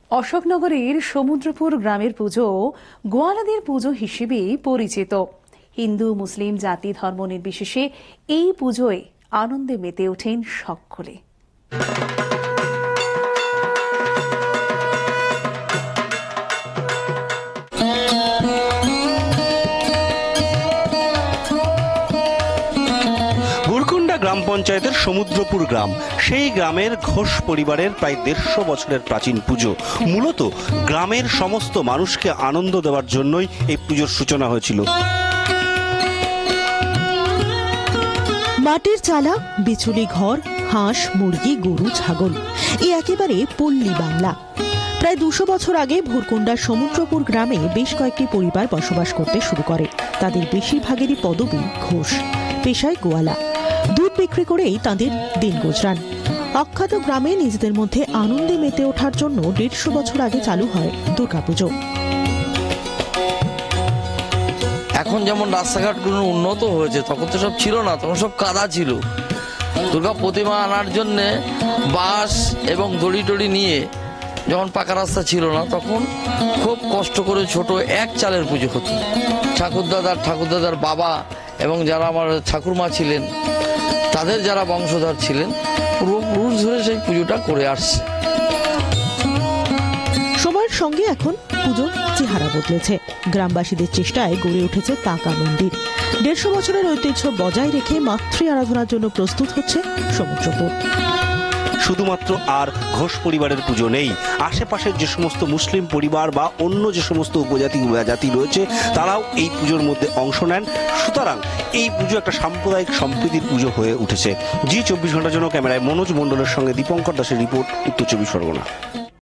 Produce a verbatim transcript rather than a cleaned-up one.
অশোকনগরের সমুদ্রপুর গ্রামের পুজো গোয়ালাদের পুজো হিসেবেই পরিচিত। হিন্দু মুসলিম জাতি ধর্ম নির্বিশেষে এই পুজোয় আনন্দে মেতে ওঠেন সকলে। গ্রাম পঞ্চায়েতের সমুদ্রপুর গ্রাম, সেই গ্রামের ঘোষ পরিবারের প্রায় দেড়শো বছরের প্রাচীন পুজো। মূলত গ্রামের সমস্ত মানুষকে আনন্দ দেওয়ার জন্যই এই পুজোর সূচনা হয়েছিল। মাটির চালা, বিচুলি ঘর, হাঁস, মুরগি, গরু, ছাগল, এই একেবারে পল্লী বাংলা। প্রায় দুশো বছর আগে ভুরকুন্ডার সমুদ্রপুর গ্রামে বেশ কয়েকটি পরিবার বসবাস করতে শুরু করে। তাদের বেশিরভাগেরই পদবী ঘোষ, পেশায় গোয়ালা। দুধ বিক্রি করেই তাদের দিন গুজরান। অখ্যাত গ্রামে নিজেদের মধ্যে আনন্দে মেতে ওঠার জন্য দেড়শো বছর আগে চালু হয় দুর্গাপুজো। এখন যেমন রাস্তাঘাটগুলো উন্নত হয়েছে, তখন তো সব ছিল না, তখন সব কাদা ছিল। দুর্গা প্রতিমা আনার জন্যে বাঁশ এবং দড়ি টড়ি নিয়ে, যখন পাকা রাস্তা ছিল না, তখন খুব কষ্ট করে ছোট এক চালের পুজো হতো। ঠাকুরদাদার ঠাকুরদাদার বাবা এবং যারা আমার ঠাকুরমা ছিলেন, তাদের যারা বংশধর ছিলেন, পূর্বপুরুষ ধরে সেই পুজোটা করে আসছে। সময়ের সঙ্গে এখন পুজোর চেহারা বদলেছে। গ্রামবাসীদের চেষ্টায় গড়ে উঠেছে পাকা মন্দির। দেড়শো বছরের ঐতিহ্য বজায় রেখে মাতৃ আরাধনার জন্য প্রস্তুত হচ্ছে সমুদ্রপুর। শুধুমাত্র আর ঘোষ পরিবারের পুজো নেই, আশেপাশের যে সমস্ত মুসলিম পরিবার বা অন্য যে সমস্ত উপজাতি জাতি রয়েছে, তারাও এই পুজোর মধ্যে অংশ নেন। সুতরাং এই পুজো একটা সাম্প্রদায়িক সম্প্রীতির পুজো হয়ে উঠেছে। জি চব্বিশ ঘন্টার জন্য ক্যামেরায় মনোজ মণ্ডলের সঙ্গে দীপঙ্কর দাসের রিপোর্ট, উত্তর চব্বিশ পরগনা।